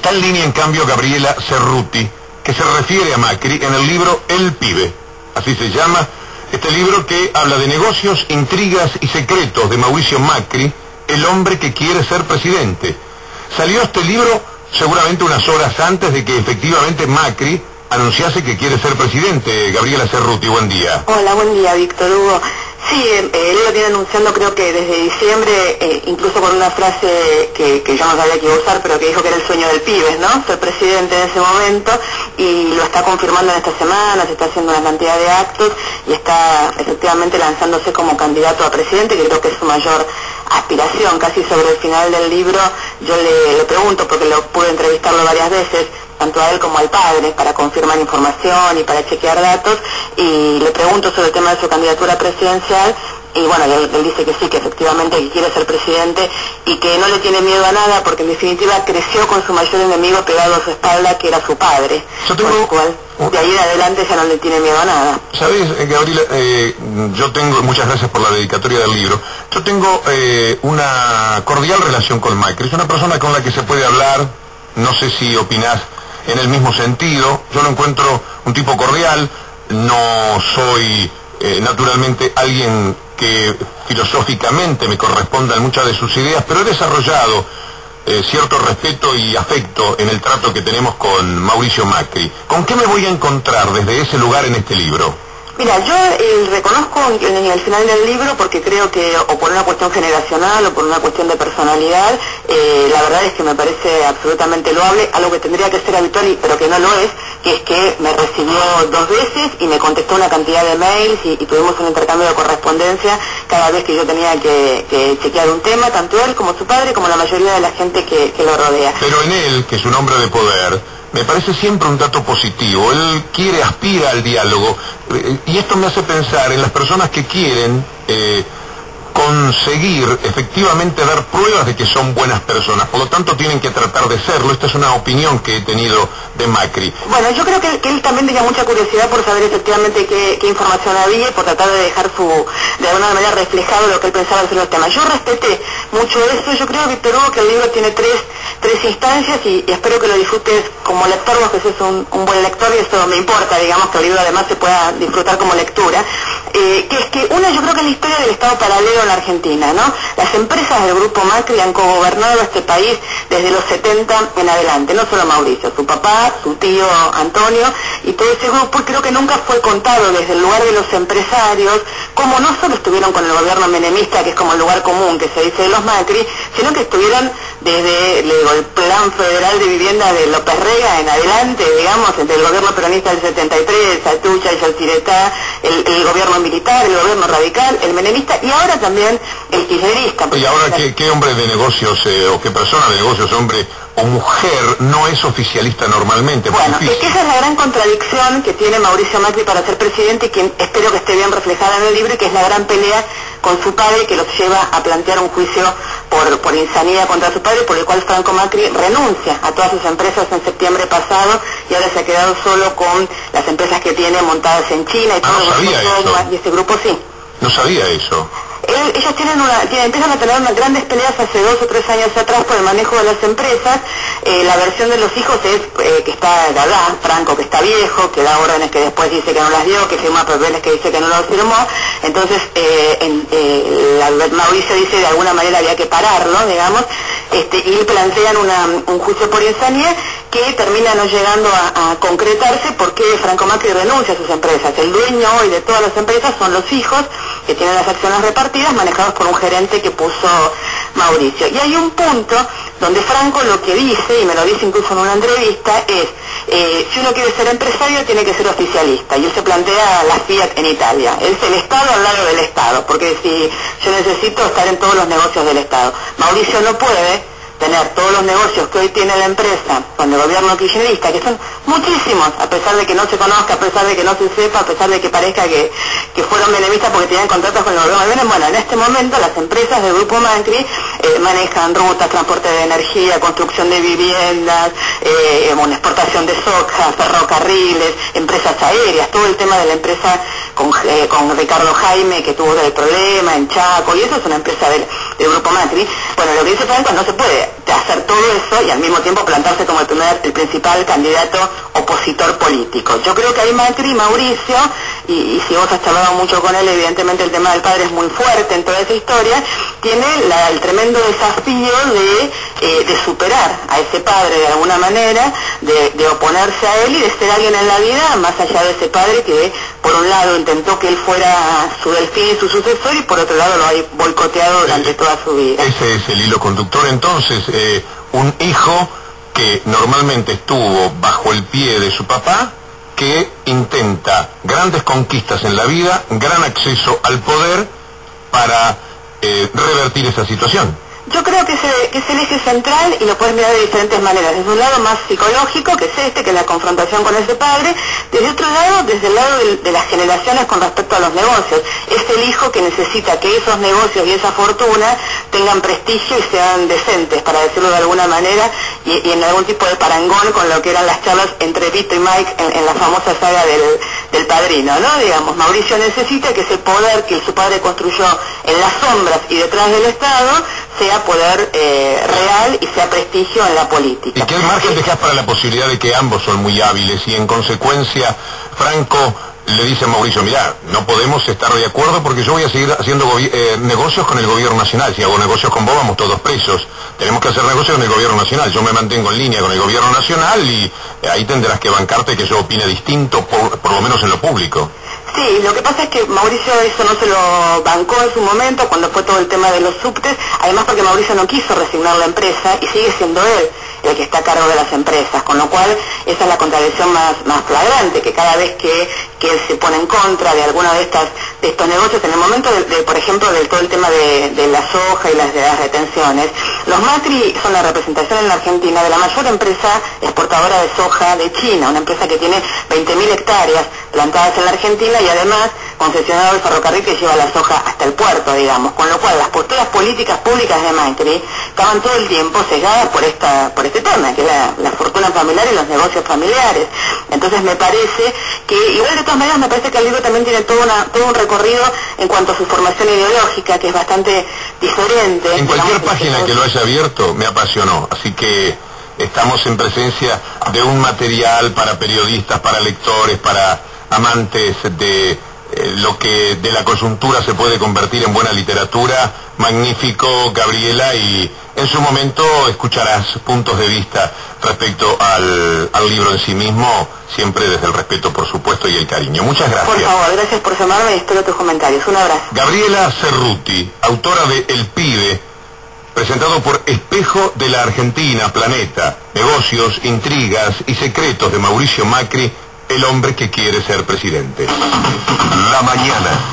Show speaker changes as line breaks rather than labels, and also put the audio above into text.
Está en línea, en cambio, Gabriela Cerruti, que se refiere a Macri en el libro El Pibe. Así se llama este libro, que habla de negocios, intrigas y secretos de Mauricio Macri, el hombre que quiere ser presidente. Salió este libro seguramente unas horas antes de que efectivamente Macri anunciase que quiere ser presidente. Gabriela Cerruti, buen día.
Hola, buen día, Víctor Hugo. Sí, él lo viene anunciando creo que desde diciembre, incluso con una frase que yo no sabía que iba a usar, pero que dijo que era el sueño del pibe, ¿no? Ser presidente en ese momento, y lo está confirmando en esta semana, se está haciendo una cantidad de actos, y está efectivamente lanzándose como candidato a presidente, que creo que es su mayor aspiración. Casi sobre el final del libro yo le pregunto, porque lo pude entrevistarlo varias veces, tanto a él como al padre, para confirmar información y para chequear datos, y le pregunto sobre el tema de su candidatura presidencial, y bueno, él dice que sí, que efectivamente que quiere ser presidente y que no le tiene miedo a nada, porque en definitiva creció con su mayor enemigo pegado a su espalda, que era su padre, por lo cual de ahí en adelante ya no le tiene miedo a nada.
¿Sabes, Gabriela? Yo tengo, muchas gracias por la dedicatoria del libro, yo tengo una cordial relación con Macri. Es una persona con la que se puede hablar, no sé si opinás en el mismo sentido. Yo lo encuentro un tipo cordial, no soy naturalmente alguien que filosóficamente me correspondan muchas de sus ideas, pero he desarrollado cierto respeto y afecto en el trato que tenemos con Mauricio Macri. ¿Con qué me voy a encontrar desde ese lugar en este libro?
Mira, yo reconozco en el final del libro, porque creo que, o por una cuestión generacional o por una cuestión de personalidad, la verdad es que me parece absolutamente loable, algo que tendría que ser habitual, pero que no lo es, que es que me recibió 2 veces y me contestó una cantidad de mails y tuvimos un intercambio de correspondencia cada vez que yo tenía que chequear un tema, tanto él como su padre, como la mayoría de la gente que lo rodea.
Pero en él, que es un hombre de poder, me parece siempre un dato positivo. Él aspira al diálogo, y esto me hace pensar en las personas que quieren conseguir efectivamente dar pruebas de que son buenas personas, por lo tanto tienen que tratar de serlo. Esta es una opinión que he tenido de Macri.
Bueno, yo creo que él también tenía mucha curiosidad por saber efectivamente qué información había, por tratar de dejar de alguna manera reflejado lo que él pensaba sobre los temas. Yo respeté mucho eso. Yo creo, Víctor Hugo, que el libro tiene tres instancias, y espero que lo disfrutes como lector, vos que sos un buen lector, y eso me importa, digamos, que el libro además se pueda disfrutar como lectura, que es que una, yo creo que es la historia del Estado paralelo en la Argentina, ¿no? Las empresas del Grupo Macri han cogobernado este país desde los 70 en adelante, no solo Mauricio, su papá, su tío Antonio, y todo ese grupo, y creo que nunca fue contado desde el lugar de los empresarios, como no solo estuvieron con el gobierno menemista, que es como el lugar común que se dice de los Macri, sino que estuvieron desde el plan federal de vivienda de López Rega en adelante, digamos, entre el gobierno peronista del 73, Satucha y Yalciretá, el gobierno militar, el gobierno radical, el menemista, y ahora también el kirchnerista.
Y ahora, ¿qué hombre de negocios o qué persona de negocios, hombre o mujer, no es oficialista normalmente?
Bueno, es que esa es la gran contradicción que tiene Mauricio Macri para ser presidente, y que espero que esté bien reflejada en el libro, y que es la gran pelea con su padre, que los lleva a plantear un juicio por insanidad contra su padre, por el cual Franco Macri renuncia a todas sus empresas en septiembre pasado, y ahora se ha quedado solo con las empresas que tiene montadas en China y todo.
No sabía eso.
Y ese grupo sí.
No sabía eso.
Ellos empiezan a tener unas grandes peleas hace 2 o 3 años atrás por el manejo de las empresas. La versión de los hijos es que está Gadá, Franco, que está viejo, que da órdenes que después dice que no las dio, que firma papeles que dice que no los firmó. Entonces Mauricio dice de alguna manera había que pararlo, digamos, y plantean un juicio por insanidad que termina no llegando a concretarse, porque Franco Macri renuncia a sus empresas. El dueño hoy de todas las empresas son los hijos, que tienen las acciones repartidas, manejados por un gerente que puso Mauricio. Y hay un punto donde Franco lo que dice, y me lo dice incluso en una entrevista, es si uno quiere ser empresario tiene que ser oficialista, y él se plantea la Fiat en Italia. Él es el Estado al lado del Estado, porque si yo necesito estar en todos los negocios del Estado. Mauricio no puede tener todos los negocios que hoy tiene la empresa con el gobierno kirchnerista, que son muchísimos, a pesar de que no se conozca, a pesar de que no se sepa, a pesar de que parezca que fueron menemistas porque tenían contratos con el gobierno de Menem. Bueno, en este momento las empresas del Grupo Macri manejan rutas, transporte de energía, construcción de viviendas, exportación de soja, ferrocarriles, empresas aéreas, todo el tema de la empresa con Ricardo Jaime, que tuvo el problema en Chaco, y eso es una empresa del Grupo Macri. Bueno, lo que dice Franco, no se puede hacer todo eso y al mismo tiempo plantarse como el principal candidato opositor político. Yo creo que ahí Macri, Mauricio, y si vos has charlado mucho con él, evidentemente el tema del padre es muy fuerte en toda esa historia, tiene el tremendo desafío de superar a ese padre de alguna manera, de oponerse a él y de ser alguien en la vida más allá de ese padre que por un lado intentó que él fuera su delfín y su sucesor y por otro lado lo ha boicoteado durante toda su vida.
Ese es el hilo conductor entonces, un hijo que normalmente estuvo bajo el pie de su papá, que intenta grandes conquistas en la vida, gran acceso al poder para revertir esa situación.
Yo creo que es el eje central y lo puedes mirar de diferentes maneras. Desde un lado más psicológico, que es que es la confrontación con ese padre. Desde otro lado, desde el lado de las generaciones con respecto a los negocios. Es el hijo que necesita que esos negocios y esa fortuna tengan prestigio y sean decentes, para decirlo de alguna manera, y en algún tipo de parangón con lo que eran las charlas entre Vito y Mike en la famosa saga del Padrino, ¿no? Digamos, Mauricio necesita que ese poder que su padre construyó en las sombras y detrás del Estado sea poder real y sea prestigio en la política.
¿Y qué margen dejás para la posibilidad de que ambos son muy hábiles y en consecuencia Franco le dice a Mauricio, mirá, no podemos estar de acuerdo porque yo voy a seguir haciendo negocios con el gobierno nacional, si hago negocios con vos vamos todos presos, tenemos que hacer negocios con el gobierno nacional, yo me mantengo en línea con el gobierno nacional y ahí tendrás que bancarte que yo opine distinto, por lo menos en lo público?
Sí, lo que pasa es que Mauricio eso no se lo bancó en su momento cuando fue todo el tema de los subtes, además porque Mauricio no quiso resignar la empresa y sigue siendo él el que está a cargo de las empresas, con lo cual esa es la contradicción más flagrante, que cada vez que él se pone en contra de alguna de estos negocios, en el momento por ejemplo, de todo el tema de la soja y de las retenciones, los Macri son la representación en la Argentina de la mayor empresa exportadora de soja de China, una empresa que tiene 20.000 hectáreas plantadas en la Argentina y además concesionado el ferrocarril que lleva la soja hasta el puerto, digamos, con lo cual las posturas políticas públicas de Macri estaban todo el tiempo cegadas por este tema, que es la fortuna familiar y los negocios familiares. Entonces me parece que, igual de todas maneras, me parece que el libro también tiene todo un recorrido en cuanto a su formación ideológica, que es bastante diferente.
En cualquier página que lo haya abierto me apasionó, así que estamos en presencia de un material para periodistas, para lectores, para amantes de lo que de la coyuntura se puede convertir en buena literatura. Magnífico, Gabriela, y en su momento escucharás puntos de vista respecto al libro en sí mismo, siempre desde el respeto, por supuesto, y el cariño. Muchas gracias.
Por favor, gracias por llamarme y espero tus comentarios. Un abrazo.
Gabriela Cerruti, autora de El Pibe, presentado por Espejo de la Argentina, Planeta, negocios, intrigas y secretos de Mauricio Macri, el hombre que quiere ser presidente.
La mañana.